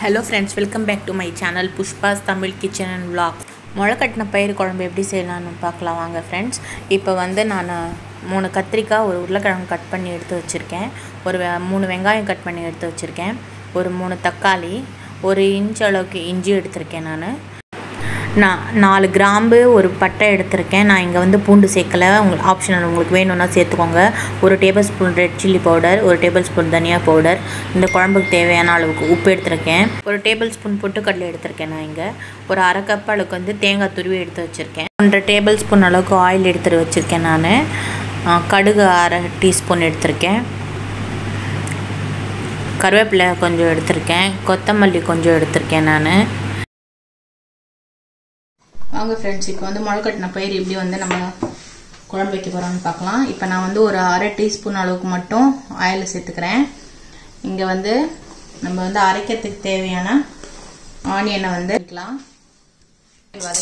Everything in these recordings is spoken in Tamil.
Hello friends, welcome back to my channel Pushpa's Tamil kitchen and vlog. முளைக்கட்டின பயிர் குழம்பு எப்படி செய்யலாம்னு பார்க்கலாம் வாங்க ஃப்ரெண்ட்ஸ். இப்போ வந்து நான் 3 கத்திரிக்காய், ஒரு உருளைக்கிழங்கு கட் பண்ணி எடுத்து வச்சுருக்கேன். ஒரு 3 வெங்காயம் கட் பண்ணி எடுத்து வச்சுருக்கேன். ஒரு 3 தக்காளி, 1 இன்ச் அளவுக்கு இஞ்சி எடுத்திருக்கேன். நான் 4 கிராம்பு, ஒரு பட்டை எடுத்திருக்கேன். நான் இங்கே வந்து பூண்டு சேர்க்கலை, ஆப்ஷனல், உங்களுக்கு வேணும்னா சேர்த்துக்கோங்க. 1 table spoon red chilli powder, 1 table ஸ்பூன் தனியா பவுடர், இந்த குழம்புக்கு தேவையான அளவுக்கு உப்பு எடுத்திருக்கேன். 1 டேபிள் ஸ்பூன் பொட்டுக்கடலை எடுத்திருக்கேன். நான் இங்கே ஒரு அரை கப் அளவுக்கு வந்து தேங்காய் துருவி எடுத்து வச்சுருக்கேன். 1 டேபிள் ஸ்பூன் அளவுக்கு ஆயில் எடுத்து வச்சுருக்கேன். நான் கடுகு அரை டீஸ்பூன் எடுத்திருக்கேன். கருவேப்பிலை கொஞ்சம் எடுத்திருக்கேன். கொத்தமல்லி கொஞ்சம் எடுத்திருக்கேன். வாங்க ஃப்ரெண்ட்ஸ், இப்போ வந்து முளைக்கட்டின பயிர் எப்படி வந்து நம்ம குழம்பு வைக்க போகிறோம்னு பார்க்கலாம். இப்போ நான் வந்து ஒரு அரை டீஸ்பூன் அளவுக்கு மட்டும் ஆயில் சேர்த்துக்கிறேன். இங்கே வந்து நம்ம வந்து அரைக்கிறதுக்கு தேவையான ஆனியனை வந்து வதக்கிக்கலாம். இப்போ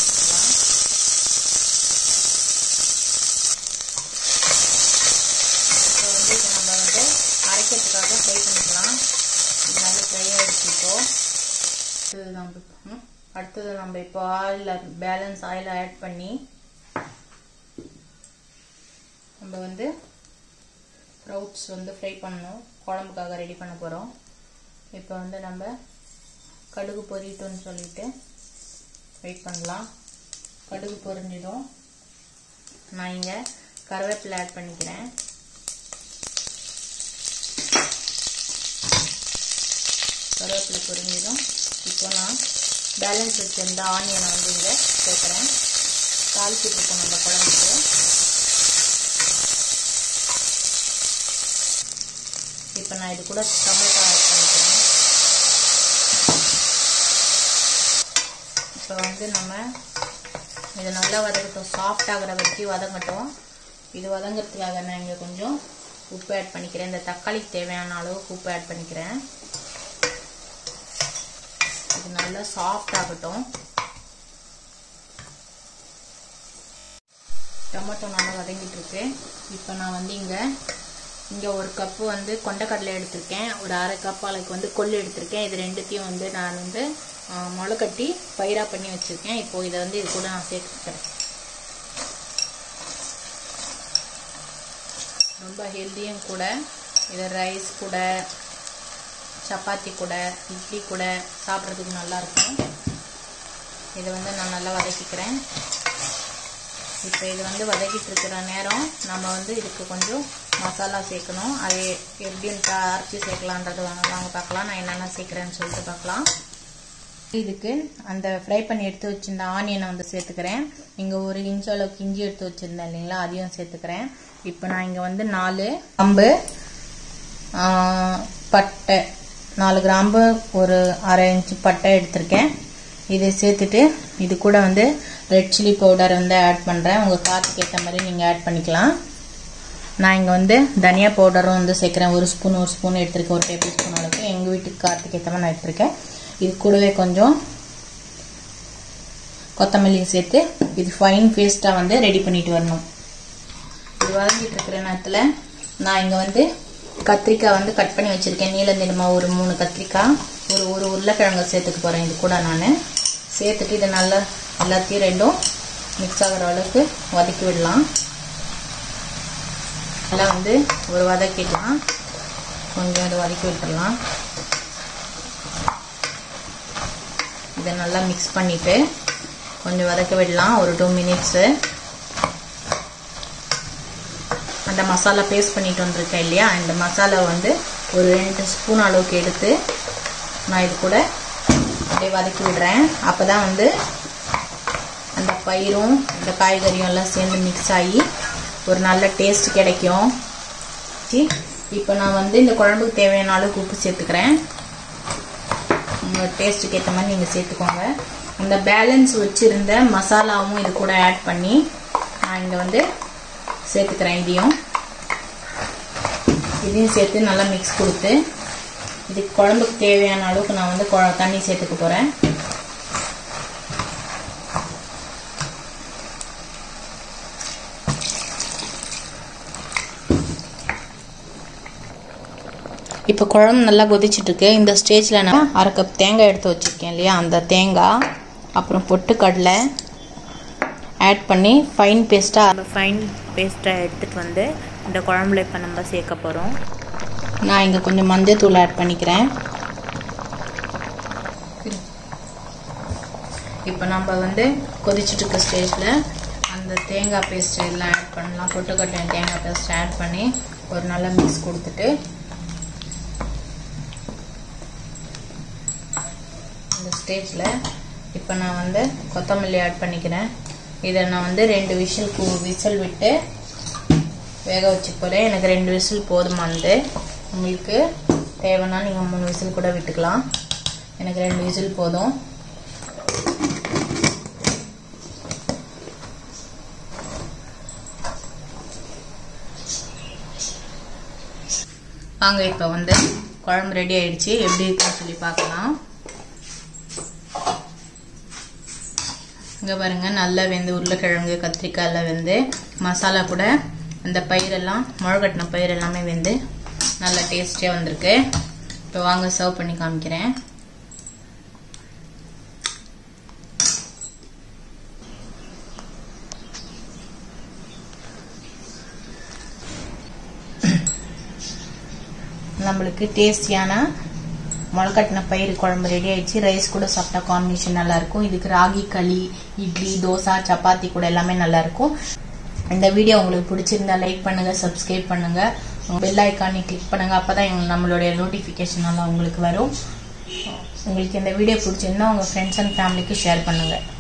வந்து இதை நம்ம வந்து அரைக்கிறதுக்காக ஃப்ரை பண்ணிக்கலாம். இது நல்லா ஃப்ரை ஆகிடுச்சிப்போ. அடுத்தது நம்ம இப்போ பேலன்ஸ் ஆயில் ஆட் பண்ணி நம்ம வந்து ஸ்ப்ரவுட்ஸ் வந்து ஃப்ரை பண்ணணும், குழம்புக்காக ரெடி பண்ண போகிறோம். இப்போ வந்து நம்ம கடுகு பொரிட்டோன்னு சொல்லிட்டு வெயிட் பண்ணலாம். கடுகு பொரிஞ்சதும் நான் இங்கே கருவேப்பிலை ஆட் பண்ணிக்கிறேன். கருவேப்பிலை பொரிஞ்சதும் இப்போ நான் பேலன்ஸ் வச்சிருந்த ஆனியனை வந்து இங்கே சேர்க்குறேன். தாளிச்சுட்டு இருக்கோம் நம்ம குழம்புக்கு. இப்போ நான் இது கூட டொமேட்டோ ஆட் பண்ணிக்கிறேன். இப்போ வந்து நம்ம இதை நல்லா வதக்கட்டும், சாஃப்ட் ஆகிற வரைக்கும் வதங்கட்டும். இது வதங்கிறதுக்காக நான் இங்கே கொஞ்சம் உப்பு ஆட் பண்ணிக்கிறேன். இந்த தக்காளிக்கு தேவையான அளவுக்கு உப்பு ஆட் பண்ணிக்கிறேன். இது நல்லா சாஃப்ட் ஆகட்டும். டொமேட்டோ நல்லா வதங்கிட்டு இருக்கு. இப்போ நான் வந்து இங்கே ஒரு கப்பு வந்து கொண்டைக்கடலை எடுத்திருக்கேன். ஒரு அரை கப் அளவுக்கு வந்து கொள்ளு எடுத்திருக்கேன். இது ரெண்டுத்தையும் வந்து நான் வந்து முளைக்கட்டி பயிராக பண்ணி வச்சுருக்கேன். இப்போ இதை வந்து இது கூட நான் சேர்த்துக்கிறேன். ரொம்ப ஹெல்த்தியும் கூட. இதை ரைஸ் கூட, சப்பாத்தி கூட, இட்லி கூட சாப்பிட்றதுக்கு நல்லாயிருக்கும். இதை வந்து நான் நல்லா வதக்கிக்கிறேன். இப்போ இது வந்து வதக்கிட்டு இருக்கிற நேரம் நம்ம வந்து இதுக்கு கொஞ்சம் மசாலா சேர்க்கணும். அது எப்படின்னு அரைச்சி சேர்க்கலான்றது வாங்க பார்க்கலாம். நான் என்னென்ன சேர்க்குறேன்னு சொல்லிட்டு பார்க்கலாம். இதுக்கு அந்த ஃப்ரை பண்ணி எடுத்து வச்சுருந்த ஆனியனை வந்து சேர்த்துக்கிறேன். இங்கே 1 இன்ச் அளவுக்கு இஞ்சி எடுத்து வச்சுருந்தேன் இல்லைங்களா, அதையும் சேர்த்துக்கிறேன். இப்போ நான் இங்கே வந்து 4 கிராம்பு, பட்டை, 4 கிராம்பு, ஒரு அரை இன்ச்சு பட்டை எடுத்திருக்கேன். இதை சேர்த்துட்டு இது கூட வந்து ரெட் சில்லி பவுடர் வந்து ஆட் பண்ணுறேன். உங்கள் காரத்துக்கு ஏற்ற மாதிரி நீங்கள் ஆட் பண்ணிக்கலாம். நான் இங்கே வந்து தனியா பவுடரும் வந்து சேர்க்குறேன். 1 ஸ்பூன் எடுத்திருக்கேன். 1 டேபிள் ஸ்பூன் அளவுக்கு எங்கள் வீட்டுக்கு காரத்துக்கு ஏற்ற மாதிரி நான் எடுத்திருக்கேன். இது கூடவே கொஞ்சம் கொத்தமல்லி சேர்த்து இது ஃபைன் பேஸ்ட்டாக வந்து ரெடி பண்ணிட்டு வரணும். இது வதங்கிட்டு இருக்கிற நேரத்தில் நான் இங்கே வந்து கத்திரிக்காய் வந்து கட் பண்ணி வச்சுருக்கேன். நீளமாக ஒரு 3 கத்திரிக்காய், ஒரு உருளைக்கிழங்கு சேர்த்துக்க போகிறேன். இது கூட நான் சேர்த்துட்டு இதை நல்லா எல்லாத்தையும் ரெண்டும் மிக்ஸ் ஆகிற அளவுக்கு வதக்கி விடலாம். நல்லா வந்து ஒரு வதக்கிடலாம். கொஞ்சம் இதை வதக்கி விட்டுடலாம். இதை நல்லா மிக்ஸ் பண்ணிவிட்டு கொஞ்சம் வதக்க விடலாம் ஒரு 2 மினிட்ஸு. அந்த மசாலா பேஸ்ட் பண்ணிட்டு வந்திருக்கேன் இல்லையா, இந்த மசாலா வந்து ஒரு 2 ஸ்பூன் அளவுக்கு எடுத்து நான் இது கூட அப்படியே வதக்கி விடுறேன். அப்போ தான் வந்து அந்த பயிரும் இந்த காய்கறியும் எல்லாம் சேர்ந்து மிக்ஸ் ஆகி ஒரு நல்ல டேஸ்ட் கிடைக்கும். இப்போ நான் வந்து இந்த குழம்புக்கு தேவையான அளவுக்கு உப்பு சேர்த்துக்கிறேன். உங்கள் டேஸ்ட்டுக்கு ஏற்ற மாதிரி நீங்கள் சேர்த்துக்கோங்க. இந்த பேலன்ஸ் வச்சுருந்த மசாலாவும் இது கூட ஆட் பண்ணி நான் இங்கே வந்து சேர்த்துக்கிறேன். இதையும் சேர்த்து நல்லா மிக்ஸ் கொடுத்து இதுக்கு குழம்புக்கு தேவையான அளவுக்கு நான் வந்து தண்ணி சேர்த்துக்க போகிறேன். இப்போ குழம்பு நல்லா கொதிச்சிட்ருக்கு. இந்த ஸ்டேஜில் நான் 1/2 கப் தேங்காய் எடுத்து வச்சுருக்கேன் இல்லையா, அந்த தேங்காய் அப்புறம் பொட்டுக்கடலை ஆட் பண்ணி ஃபைன் பேஸ்ட்டாக எடுத்துகிட்டு வந்து இந்த குழம்புல இப்போ நம்ம சேர்க்க போகிறோம். நான் இங்கே கொஞ்சம் மஞ்சள் தூள் ஆட் பண்ணிக்கிறேன். இப்போ நம்ம வந்து கொதிச்சுட்டு ஸ்டேஜில் அந்த தேங்காய் பேஸ்ட் எல்லாம் ஆட் பண்ணலாம். பொட்டுக்கடலை தேங்காய் பேஸ்ட் ஆட் பண்ணி ஒரு நல்ல மிக்ஸ் கொடுத்துட்டு இந்த ஸ்டேஜில் இப்போ நான் வந்து கொத்தமல்லி ஆட் பண்ணிக்கிறேன். இதை நான் வந்து 2 விசில் விட்டு வேக வச்சு போகிறேன். எனக்கு 2 விசில் போதுமானது. உங்களுக்கு தேவைன்னா நீங்கள் 3 விசில் கூட விட்டுக்கலாம். எனக்கு 2 விசில் போதும். வாங்க இப்போ வந்து குழம்பு ரெடி ஆயிடுச்சு. எப்படி இருக்குன்னு சொல்லி பார்க்கலாம். இங்கே பாருங்கள், நல்லா வெந்து உருளைக்கிழங்கு கத்திரிக்காய் எல்லாம் வெந்து மசாலா கூட அந்த பயிரெல்லாம் முளைக்கட்டின பயிர் எல்லாமே வெந்து நல்லா டேஸ்டியாக வந்திருக்கு. இப்போ வாங்க சர்வ் பண்ணி காமிக்கிறேன். நம்மளுக்கு டேஸ்டியான முளைக்கட்டின பயிர் குழம்பு ரெடி ஆயிடுச்சு. ரைஸ் கூட சாப்பிட்டா காம்பினேஷன் நல்லாயிருக்கும். இதுக்கு ராகி களி, இட்லி, தோசை, சப்பாத்தி கூட எல்லாமே நல்லாயிருக்கும். இந்த வீடியோ உங்களுக்கு பிடிச்சிருந்தா லைக் பண்ணுங்கள், சப்ஸ்கிரைப் பண்ணுங்கள், பெல் ஐக்கானை கிளிக் பண்ணுங்கள். அப்போ தான் நம்மளுடைய நோட்டிஃபிகேஷன் எல்லாம் உங்களுக்கு வரும். உங்களுக்கு இந்த வீடியோ பிடிச்சிருந்தா உங்கள் ஃப்ரெண்ட்ஸ் அண்ட் ஃபேமிலிக்கு ஷேர் பண்ணுங்கள்.